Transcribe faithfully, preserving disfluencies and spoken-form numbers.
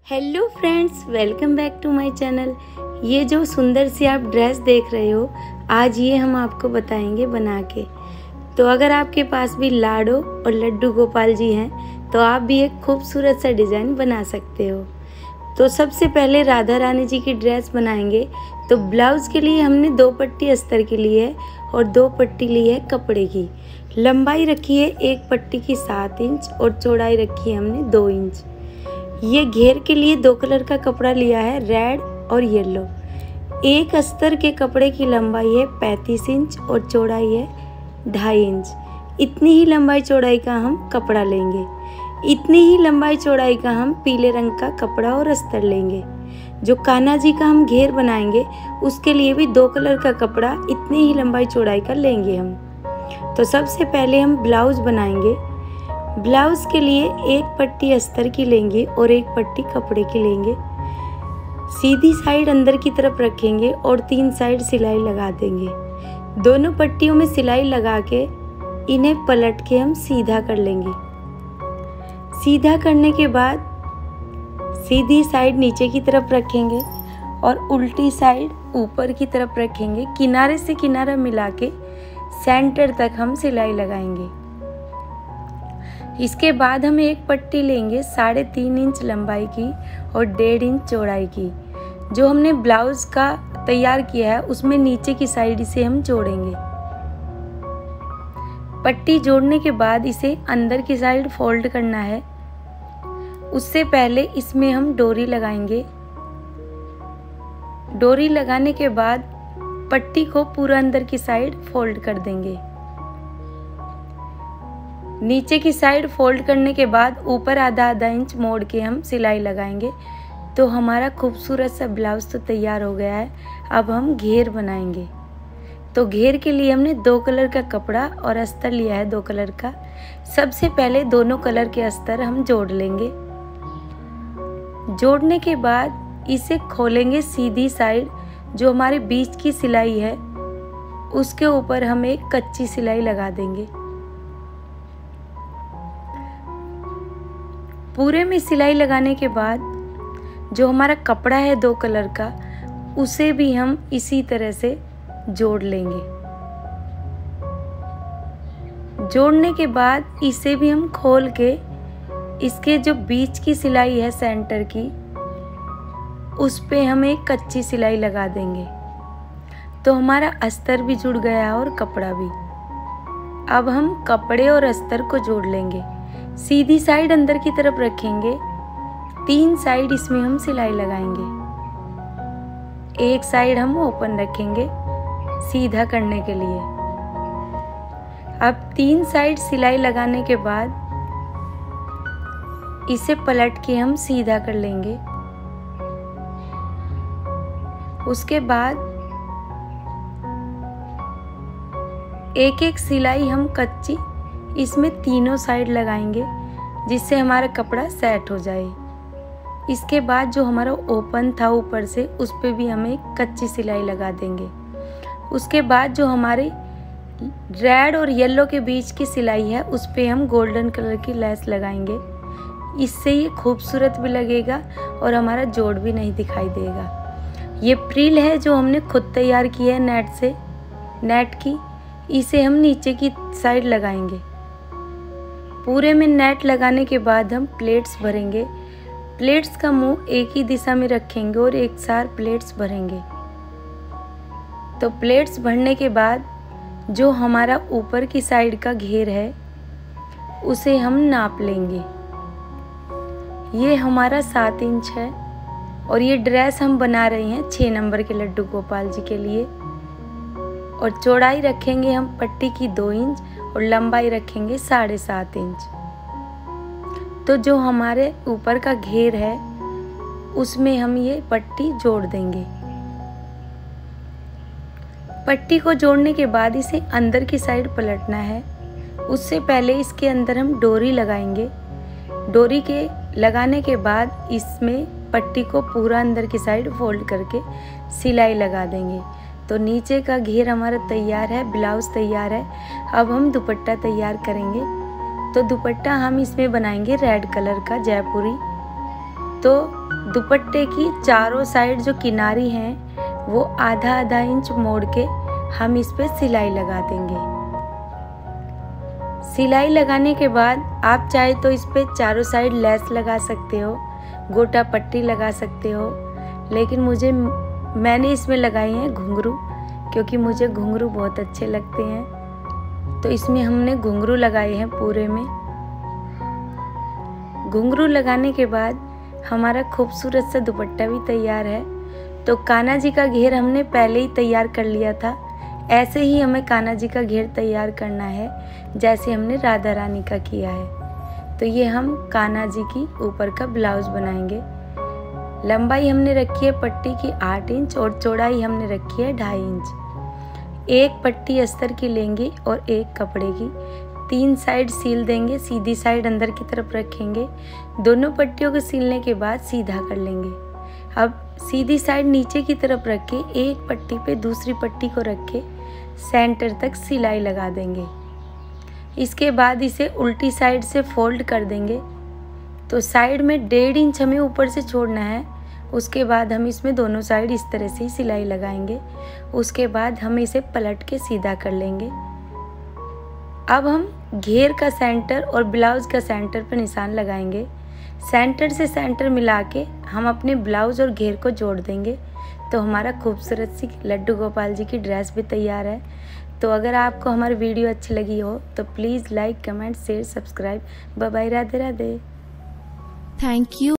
Hello friends, welcome back to my channel. ये जो सुंदर सी आप ड्रेस देख रहे हो, आज ये हम आपको बताएंगे बना के। तो अगर आपके पास भी लाडो और लड्डू गोपाल जी हैं तो आप भी एक खूबसूरत सा डिज़ाइन बना सकते हो। तो सबसे पहले राधा रानी जी की ड्रेस बनाएंगे। तो ब्लाउज़ के लिए हमने दो पट्टी अस्तर की ली है और दो पट्टी ली है कपड़े की। लंबाई रखी है एक पट्टी की सात इंच और चौड़ाई रखी है हमने दो इंच। ये घेर के लिए दो कलर का कपड़ा लिया है, रेड और येलो। एक अस्तर के कपड़े की लंबाई है पैंतीस इंच और चौड़ाई है ढाई इंच। इतनी ही लंबाई चौड़ाई का हम कपड़ा लेंगे। इतनी ही लंबाई चौड़ाई का हम पीले रंग का कपड़ा और अस्तर लेंगे। जो कान्हा जी का हम घेर बनाएंगे उसके लिए भी दो कलर का कपड़ा इतनी ही लंबाई चौड़ाई का लेंगे हम। तो सबसे पहले हम ब्लाउज बनाएंगे। ब्लाउज के लिए एक पट्टी अस्तर की लेंगे और एक पट्टी कपड़े की लेंगे। सीधी साइड अंदर की तरफ रखेंगे और तीन साइड सिलाई लगा देंगे। दोनों पट्टियों में सिलाई लगा के इन्हें पलट के हम सीधा कर लेंगे। सीधा करने के बाद सीधी साइड नीचे की तरफ रखेंगे और उल्टी साइड ऊपर की तरफ रखेंगे। किनारे से किनारा मिला के सेंटर तक हम सिलाई लगाएंगे। इसके बाद हम एक पट्टी लेंगे साढ़े तीन इंच लंबाई की और डेढ़ इंच चौड़ाई की। जो हमने ब्लाउज का तैयार किया है उसमें नीचे की साइड से हम जोड़ेंगे। पट्टी जोड़ने के बाद इसे अंदर की साइड फोल्ड करना है। उससे पहले इसमें हम डोरी लगाएंगे। डोरी लगाने के बाद पट्टी को पूरा अंदर की साइड फोल्ड कर देंगे। नीचे की साइड फोल्ड करने के बाद ऊपर आधा आधा इंच मोड़ के हम सिलाई लगाएंगे। तो हमारा खूबसूरत सा ब्लाउज तो तैयार हो गया है। अब हम घेर बनाएंगे। तो घेर के लिए हमने दो कलर का कपड़ा और अस्तर लिया है दो कलर का। सबसे पहले दोनों कलर के अस्तर हम जोड़ लेंगे। जोड़ने के बाद इसे खोलेंगे सीधी साइड। जो हमारे बीच की सिलाई है उसके ऊपर हम एक कच्ची सिलाई लगा देंगे। पूरे में सिलाई लगाने के बाद जो हमारा कपड़ा है दो कलर का उसे भी हम इसी तरह से जोड़ लेंगे। जोड़ने के बाद इसे भी हम खोल के इसके जो बीच की सिलाई है सेंटर की उस पे हम एक कच्ची सिलाई लगा देंगे। तो हमारा अस्तर भी जुड़ गया और कपड़ा भी। अब हम कपड़े और अस्तर को जोड़ लेंगे। सीधी साइड अंदर की तरफ रखेंगे। तीन साइड इसमें हम सिलाई लगाएंगे। एक साइड हम ओपन रखेंगे सीधा करने के लिए। अब तीन साइड सिलाई लगाने के बाद इसे पलट के हम सीधा कर लेंगे। उसके बाद एक एक सिलाई हम कच्ची इसमें तीनों साइड लगाएंगे जिससे हमारा कपड़ा सेट हो जाए। इसके बाद जो हमारा ओपन था ऊपर से उस पे भी हम एक कच्ची सिलाई लगा देंगे। उसके बाद जो हमारे रेड और येलो के बीच की सिलाई है उस पे हम गोल्डन कलर की लेस लगाएंगे। इससे ये खूबसूरत भी लगेगा और हमारा जोड़ भी नहीं दिखाई देगा। ये फ्रिल है जो हमने खुद तैयार की है नेट से, नेट की। इसे हम नीचे की साइड लगाएंगे। पूरे में नेट लगाने के बाद हम प्लेट्स भरेंगे। प्लेट्स का मुंह एक ही दिशा में रखेंगे और एक साथ प्लेट्स भरेंगे। तो प्लेट्स भरने के बाद जो हमारा ऊपर की साइड का घेर है उसे हम नाप लेंगे। ये हमारा सात इंच है और ये ड्रेस हम बना रहे हैं छः नंबर के लड्डू गोपाल जी के लिए। और चौड़ाई रखेंगे हम पट्टी की दो इंच और लंबाई रखेंगे साढ़े सात इंच। तो जो हमारे ऊपर का घेर है उसमें हम ये पट्टी जोड़ देंगे। पट्टी को जोड़ने के बाद इसे अंदर की साइड पलटना है। उससे पहले इसके अंदर हम डोरी लगाएंगे। डोरी के लगाने के बाद इसमें पट्टी को पूरा अंदर की साइड फोल्ड करके सिलाई लगा देंगे। तो नीचे का घेर हमारा तैयार है, ब्लाउज तैयार है। अब हम दुपट्टा तैयार करेंगे। तो दुपट्टा हम इसमें बनाएंगे रेड कलर का जयपुरी। तो दुपट्टे की चारों साइड जो किनारी हैं वो आधा आधा इंच मोड़ के हम इस पे सिलाई लगा देंगे। सिलाई लगाने के बाद आप चाहे तो इस पे चारों साइड लेस लगा सकते हो, गोटा पट्टी लगा सकते हो, लेकिन मुझे मैंने इसमें लगाई हैं घुंघरू, क्योंकि मुझे घुंघरू बहुत अच्छे लगते हैं। तो इसमें हमने घुंघरू लगाए हैं पूरे में। घुंघरू लगाने के बाद हमारा खूबसूरत सा दुपट्टा भी तैयार है। तो कान्हा जी का घेर हमने पहले ही तैयार कर लिया था। ऐसे ही हमें कान्हा जी का घेर तैयार करना है जैसे हमने राधा रानी का किया है। तो ये हम कान्हा जी की ऊपर का ब्लाउज बनाएंगे। लंबाई हमने रखी है पट्टी की आठ इंच और चौड़ाई हमने रखी है ढाई इंच। एक पट्टी अस्तर की लेंगे और एक कपड़े की, तीन साइड सील देंगे, सीधी साइड अंदर की तरफ रखेंगे। दोनों पट्टियों को सीलने के बाद सीधा कर लेंगे। अब सीधी साइड नीचे की तरफ रख के एक पट्टी पे दूसरी पट्टी को रख के सेंटर तक सिलाई लगा देंगे। इसके बाद इसे उल्टी साइड से फोल्ड कर देंगे। तो साइड में डेढ़ इंच हमें ऊपर से छोड़ना है। उसके बाद हम इसमें दोनों साइड इस तरह से ही सिलाई लगाएंगे। उसके बाद हम इसे पलट के सीधा कर लेंगे। अब हम घेर का सेंटर और ब्लाउज का सेंटर पर निशान लगाएंगे। सेंटर से सेंटर मिला के हम अपने ब्लाउज और घेर को जोड़ देंगे। तो हमारा खूबसूरत सी लड्डू गोपाल जी की ड्रेस भी तैयार है। तो अगर आपको हमारी वीडियो अच्छी लगी हो तो please like, comment, share, subscribe. Bye bye, Radhe Radhe. Thank you.